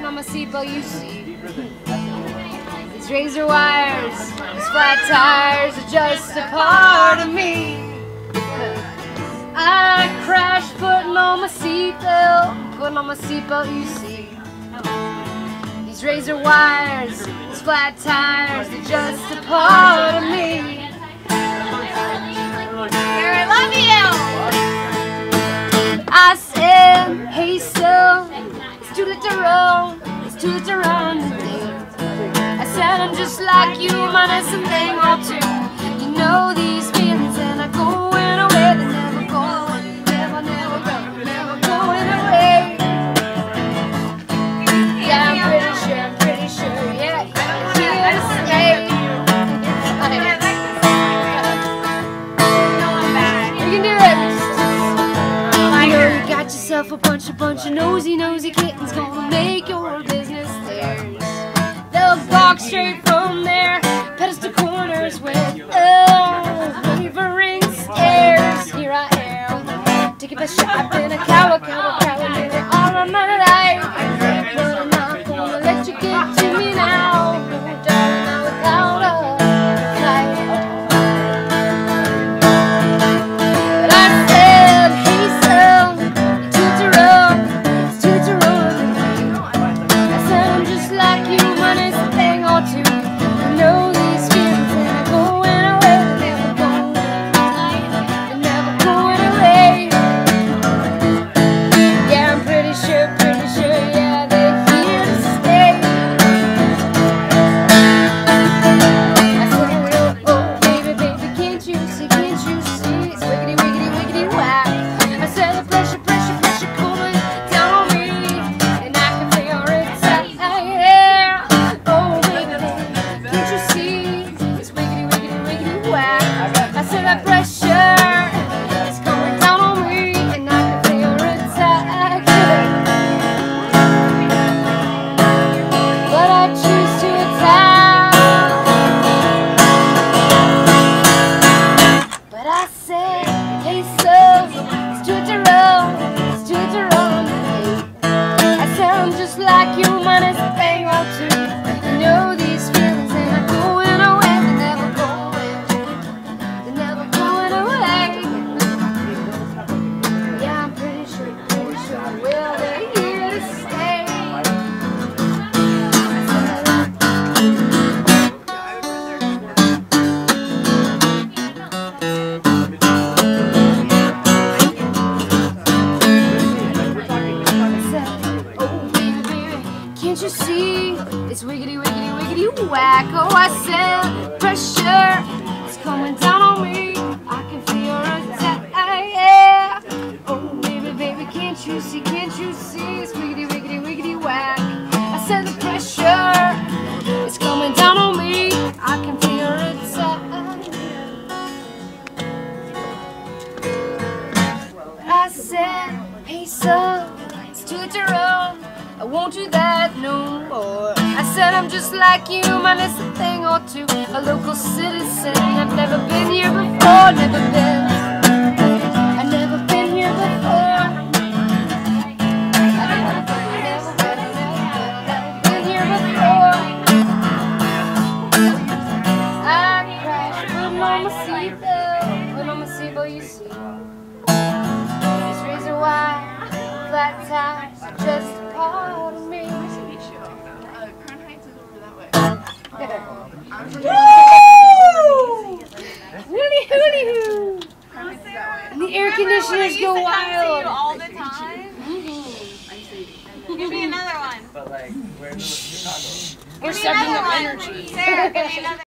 putting on my seatbelt, you see. These razor wires, these flat tires are just a part of me. I crashed putting on my seatbelt, you see. These razor wires, these flat tires are just a part of me. I love you! I said, hey son, it's too late to run today. I said I'm just like you, minus a thing or two. You know these feelings and I going away, they're never going, never going away. Yeah, I'm pretty sure, yeah, you're here to stay. You can do it. You know you got yourself a bunch of nosy kittens gonna make your business theirs. They'll walk straight from there, pedals to corners with wavering stares. Here I am, taking a shot in a cow, nearly all of my life. But I'm not gonna let you get to me now, no darling, not without a fight. But I said, hey son, it's too to run. I said I'm just like you, minus a thing or two. You know these feelings and they're going away, they're never going away. Yeah, I'm pretty sure, yeah, they're here to stay. I said, oh, baby, can't you see, it's wiggity, whack. I said the pressure coming down on me, and I can feel it tight. Oh, baby, can't you see, it's wiggity, whack. I said that pressure is coming down on me, and I can feel it tight. But I choose to attack. But I said, hey son, it's too to run. I said I'm just like you, minus a thing or two. You know these feelings and I'm going away, they're never going away. Yeah, I'm pretty sure, well, they're here to stay. Can't you see? It's wiggity, whack. Oh, I said pressure is coming down on me. I can feel it tight. Oh, baby, can't you see? It's wiggity, whack. I said the pressure is coming down on me. I can feel it tight. I said, hey son, it's too late to run. I won't do that no more. I said I'm just like you, minus a thing or two. A local citizen. I've never been here before, I've never been here before. I've never been here before. I crashed, putting on my seatbelt, you see. These razor wire, flat tires, just a part of me. Woo! Hooty-hoo! And the air conditioners go wild. All the time? Give me another one. We're sucking up energy. Sarah, give me another.